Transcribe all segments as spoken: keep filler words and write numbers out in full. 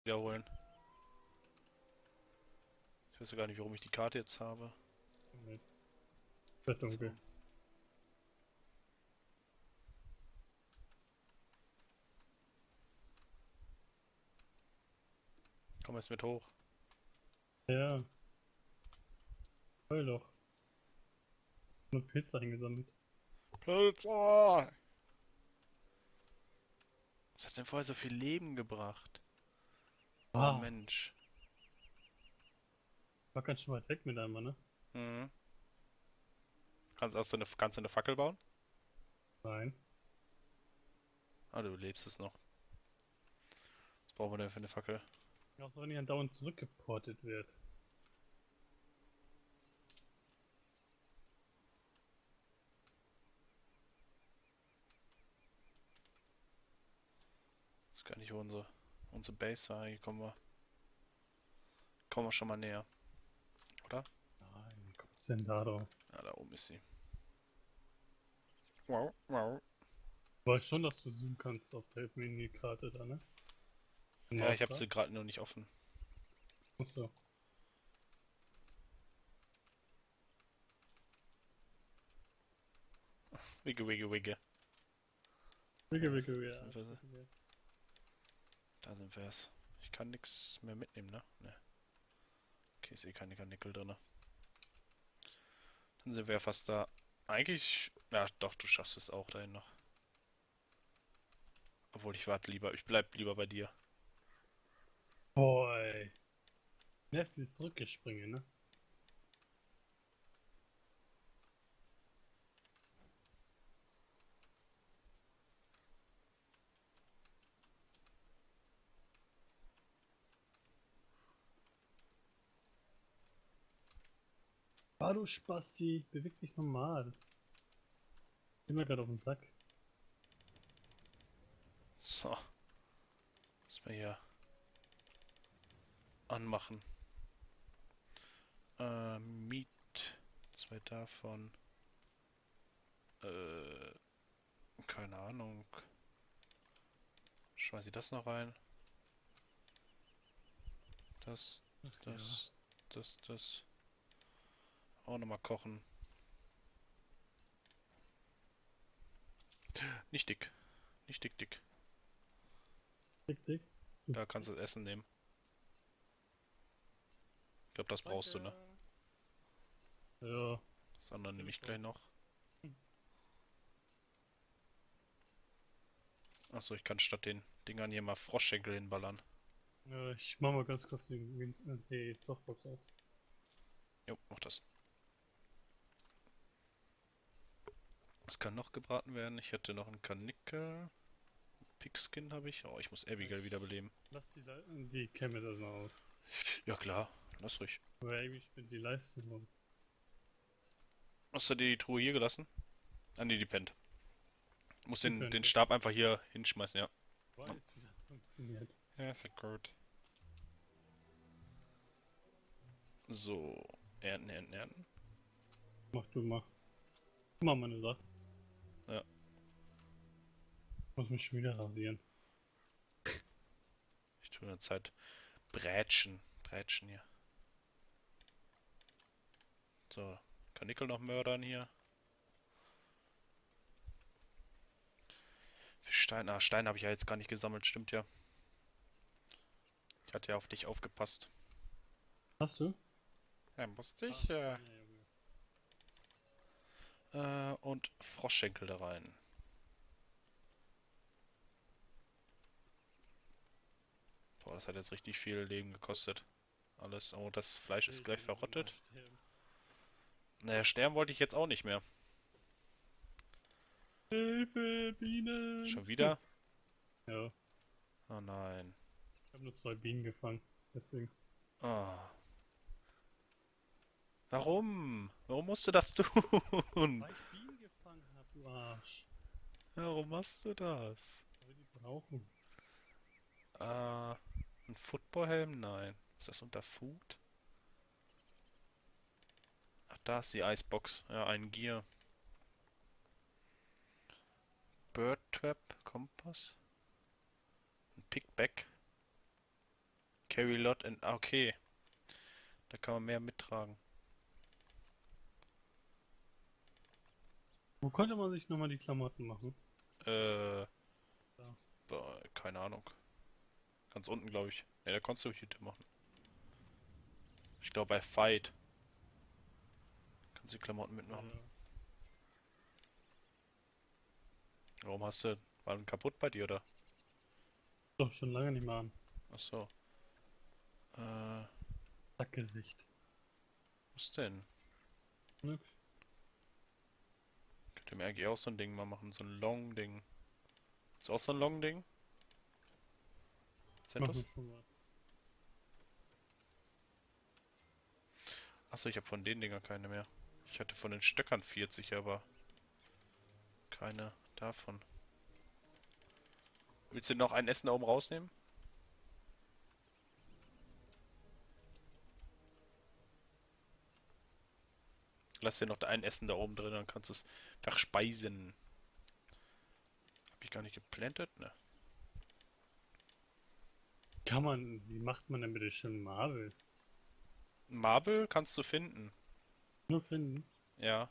wiederholen. Ich weiß ja gar nicht, warum ich die Karte jetzt habe. Moment. Wird dunkel. So. Komm jetzt mit hoch. Ja, voll doch. Nur Pilze eingesammelt. Pilze! Was hat denn vorher so viel Leben gebracht? Oh Ah, Mensch. war ganz schön weit weg mit einmal, ne? Mhm. Kannst, hast du eine, kannst du eine Fackel bauen? Nein. Ah, du lebst es noch. Was brauchen wir denn für eine Fackel? Auch wenn die dann dauernd zurückgeportet wird. Ich weiß gar nicht, wo unsere, unsere Base war. Hier kommen wir, kommen wir schon mal näher. Oder? Nein, wie kommt's denn da drauf? Ja, da oben ist sie. Wow, wow. Ich weiß schon, dass du zoomen kannst auf der Minikarte da, ne? Im Ja, ich habe Master. sie gerade noch nicht offen. Achso. Wigge, wigge, wigge. Wicke, Ja, wicke, sind wir, ja. da sind wir es. Ich kann nichts mehr mitnehmen, ne? Ne. Okay, ich sehe keine Karnickel drin. Dann sind wir ja fast da. Eigentlich. Ja, doch, du schaffst es auch dahin noch. Obwohl ich warte lieber. Ich bleib lieber bei dir. Boy. Nervt dieses Zurückgespringen, ne? Ah, du Spasti, beweg dich normal. Geh mir gerade auf den Sack. So. Müssen wir hier anmachen. Äh, Meat. Zwei davon. Äh, keine Ahnung. Schmeiß ich das noch rein? Das, Ach ja. das, das, das. Auch nochmal kochen. Nicht dick. Nicht dick, dick. Dick, dick. Da kannst du das Essen nehmen. Ich glaube, das brauchst du, ne? Danke. Ja. Das andere nehme ich gleich noch. Achso, ich kann statt den Dingern hier mal Froschschenkel hinballern. Ja, ich mach mal ganz kurz die, äh, die Softbox auf. Jo, mach das. Was kann noch gebraten werden? Ich hätte noch einen Karnickel. Pigskin habe ich. Oh, ich muss Abigail Ich wiederbeleben. lass die, Le die Camera das mal aus. Ja klar, lass ruhig. Aber irgendwie spinnt die Leistung um. Hast du die Truhe hier gelassen? Ah ne, die pennt. Muss Die den, den könnte. Stab einfach hier hinschmeißen, ja. Weiß, wie das funktioniert. Ja, sehr gut. So, ernten, ernten, ernten. Mach du mal. Mach mal eine Sache. Ja, Muss mich schon wieder rasieren. ich tue in der Zeit Brätschen. Brätschen hier. So, Karnickel noch mördern hier. Für Stein, ah, Stein habe ich ja jetzt gar nicht gesammelt, stimmt ja. Ich hatte ja auf dich aufgepasst. Hast du? Ja, musste Ah, ich. Äh, ja, Junge. äh, und Froschschenkel da rein. Boah, das hat jetzt richtig viel Leben gekostet. Alles. Oh, das Fleisch ist Ich gleich will niemals verrottet. sterben. Naja, sterben wollte ich jetzt auch nicht mehr. Hilfe, Bienen! Schon wieder? Ja, Oh nein. ich habe nur zwei Bienen gefangen. Deswegen. Oh. Warum? Warum musst du das tun? Weil ich Bienen gefangen habe, du Arsch. Warum machst du das? Soll die brauchen? Äh, ein Footballhelm? Nein. Ist das unter Food? Ach, da ist die Icebox. Ja, ein Gear. Bird Trap, Kompass. Ein Pickback. Carry lot and... Ah, okay. Da kann man mehr mittragen. Wo konnte man sich nochmal die Klamotten machen? Äh... Da. Boah, keine Ahnung. Ganz unten, glaube ich. Ne, da konntest du Hüte machen. Ich glaube bei Fight. Kannst du die Klamotten mitmachen. Ja. Warum hast du... War ein kaputt bei dir, oder? Doch schon lange nicht mehr an. Ach so. Äh... Sackgesicht. Was denn? Nix. Könnte mir eigentlich auch so ein Ding mal machen. So ein Long-Ding. Ist auch so ein Long-Ding? Sind das? Machen schon was. Achso, ich habe von den Dingern keine mehr. Ich hatte von den Stöckern vierzig, aber keine davon. Willst du noch ein Essen da oben rausnehmen? Lass dir noch ein Essen da oben drin, dann kannst du es verspeisen. Hab ich gar nicht geplantet, ne? Kann man, wie macht man denn bitte schon Marvel? Marble kannst du finden. Nur finden? Ja.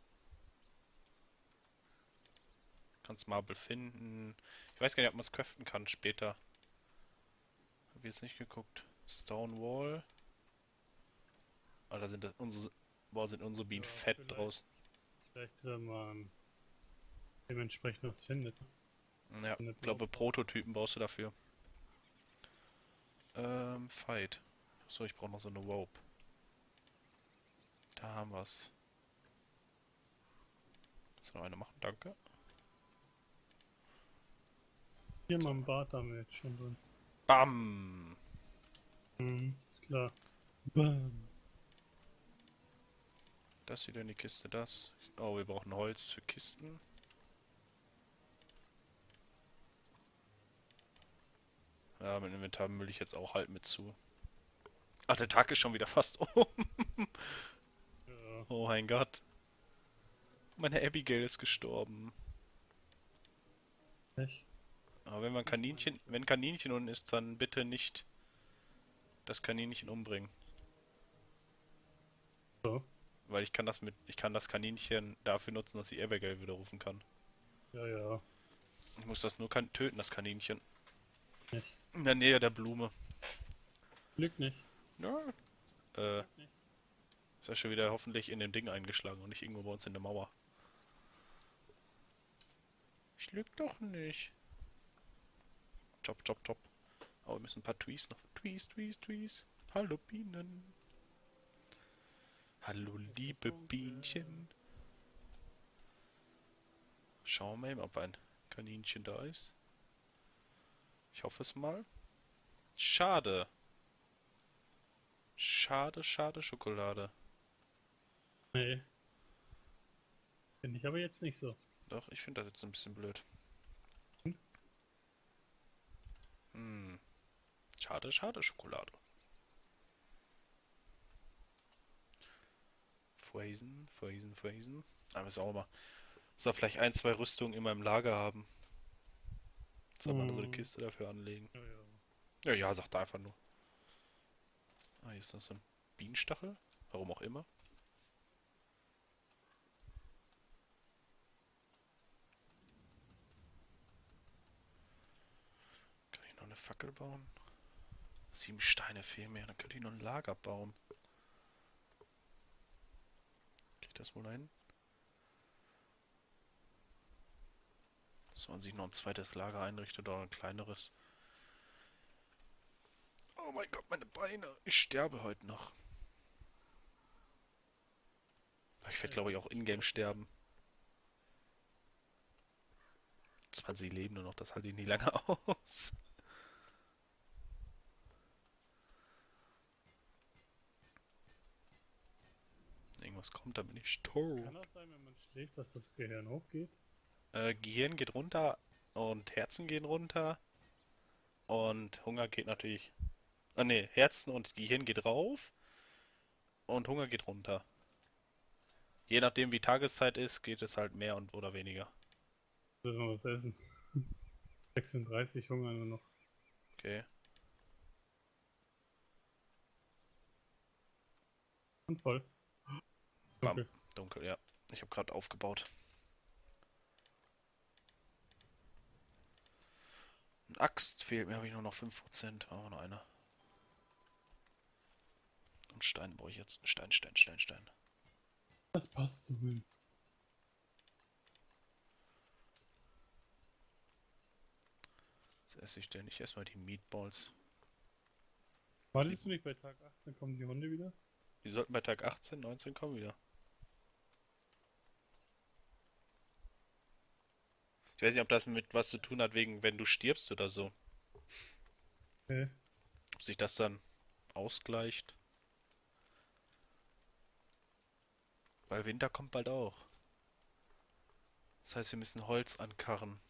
Kannst Marble finden. Ich weiß gar nicht, ob man es craften kann später. Hab jetzt nicht geguckt. Stone Wall. Alter, sind das unsere. Boah, sind unsere Bienen Ja, fett vielleicht. draußen. Vielleicht, wenn man dementsprechend was findet. Ja, ich glaube, Prototypen brauchst du dafür. Ähm, Fight. So, ich brauche noch so eine Rope. Da haben wir's. Kannst du noch eine machen? Danke. Hier mal ein Bart haben wir jetzt schon drin. Bam! Mhm, ist klar. Bam. Das wieder in die Kiste, das. Oh, wir brauchen Holz für Kisten. Ja, mit Inventar müll ich jetzt auch halt mit zu. Ach, der Tag ist schon wieder fast um. Ja. Oh mein Gott. Meine Abigail ist gestorben. Echt? Aber wenn man Kaninchen, wenn Kaninchen unten ist, dann bitte nicht das Kaninchen umbringen. So. Weil ich kann das mit, ich kann das Kaninchen dafür nutzen, dass ich Abigail wieder rufen kann. Ja, ja. Ich muss das nur kan töten, das Kaninchen. Nicht. In der Nähe der Blume. Glück nicht. Ja. Äh, Glück nicht. ist ja schon wieder hoffentlich in dem Ding eingeschlagen und nicht irgendwo bei uns in der Mauer. Ich lüg doch nicht. Chop, chop, chop. Aber wir müssen ein paar Twees noch. Twees, Twees, Twees. Hallo Bienen. Hallo liebe Bienchen. Schauen wir mal, ob ein Kaninchen da ist. Ich hoffe es mal. Schade. Schade, schade Schokolade. Nee. Finde ich aber jetzt nicht so. Doch, ich finde das jetzt ein bisschen blöd. Hm. Schade, schade Schokolade. Phrasen, Phrasen, Phrasen. Aber ist auch mal. Soll vielleicht ein, zwei Rüstungen in meinem Lager haben. Soll man so eine Hm. Kiste dafür anlegen? Ja, ja. Ja, ja, sagt er einfach nur. Ah, hier ist noch so ein Bienenstachel. Warum auch immer. Kann ich noch eine Fackel bauen? Sieben Steine fehlen mir. Dann könnte ich noch ein Lager bauen. Krieg ich das wohl hin? Dass man sich noch ein zweites Lager einrichtet oder ein kleineres. Oh mein Gott, meine Beine. Ich sterbe heute noch. Ich werde, glaube ich, auch in-game sterben. zwanzig Leben nur noch, das halte ich nie lange aus. Irgendwas kommt, da bin ich tot. Kann das sein, wenn man schläft, dass das Gehirn hochgeht? Äh, Gehirn geht runter und Herzen gehen runter. Und Hunger geht natürlich. Ah ne, Herzen und Gehirn geht rauf. Und Hunger geht runter. Je nachdem wie Tageszeit ist, geht es halt mehr und oder weniger. Soll noch was essen? sechsunddreißig Hunger nur noch. Okay. Und voll. Bam. Okay. Dunkel, ja. Ich habe gerade aufgebaut. Eine Axt fehlt mir, habe ich nur noch fünf Prozent. Oh, noch eine. Und Stein brauche ich jetzt. Stein, Stein, Stein, Stein. Das passt so hin. Was esse ich denn? Ich esse mal die Meatballs. Wartest du nicht bei Tag achtzehn kommen die Hunde wieder? Die sollten bei Tag achtzehn, neunzehn kommen wieder. Ich weiß nicht, ob das mit was zu tun hat, wegen wenn du stirbst oder so. Okay. Ob sich das dann ausgleicht. Weil Winter kommt bald auch. Das heißt, wir müssen Holz ankarren.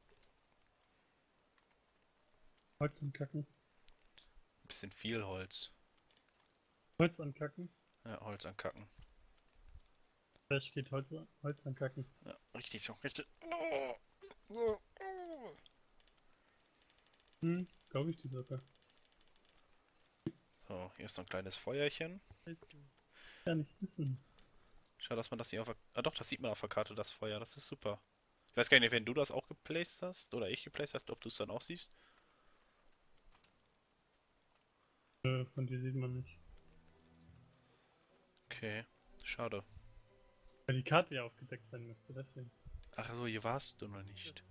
Holz ankacken. Ein bisschen viel Holz. Holz ankacken. Ja, Holz ankacken. Da steht Holz, Holz ankacken. Ja, richtig so, richtig. Hm, glaube ich die sogar. So, hier ist so ein kleines Feuerchen. Gar nicht wissen. Schade, dass man das hier auf der... Ah doch, das sieht man auf der Karte, das Feuer. Das ist super. Ich weiß gar nicht, wenn du das auch geplaced hast oder ich geplaced hast, ob du es dann auch siehst. Äh, von dir sieht man nicht. Okay, schade. Weil die Karte ja aufgedeckt sein müsste, deswegen. Ach so, hier warst du noch nicht.